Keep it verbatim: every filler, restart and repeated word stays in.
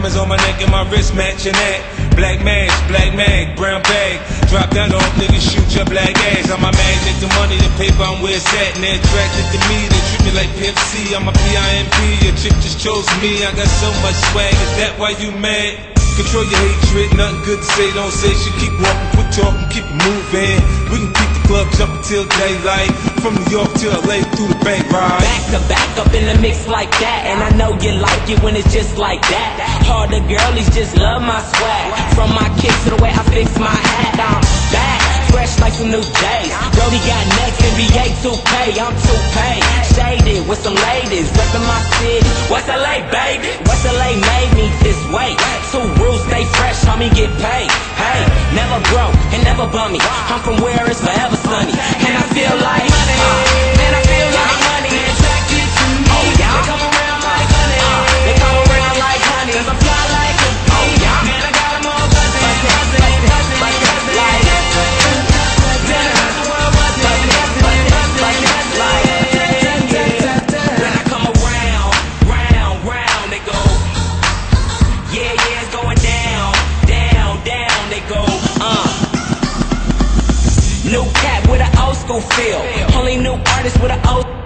Diamonds on my neck and my wrist matching that. Black mask, black mag, brown bag. Drop down on niggas, shoot your black ass. I'm a magnet, the money, the paper, I'm where it's at. And they're attracted to me, they treat me like Pimp C. I'm a P I M P, your chick just chose me. I got so much swag, is that why you mad? Control your hatred, nothing good to say, don't say shit. Keep walking, quit talking, keep it moving. We can keep the club jumping till daylight. From New York to L A through the bank ride. Back to back up in the mix like that. And I know you like it when it's just like that. All the girlies just love my swag. From my kicks to the way I fix my hat. I'm back, fresh like some new J's. Brody got next, N B A two K, I'm two K. Shaded with some ladies, reppin' my city. West L A, baby? West L A made me this way. Two rules, stay fresh, homie, get paid. Hey, never broke and never bummy. I'm from where it's forever sunny. And I feel like money. Uh, and I feel like money attracted to me. Oh, yeah. They come around like honey. Uh, they come around like honey. Cause I fly like a bee. Oh, yeah. And I got them all buzzing. Buzzing, buzzing, buzzing, buzzing. Like, when I come around, round, round, they go. Yeah, yeah, it's going down, down, down, they go. Uh. New cat with an old school feel. Only new artist with an old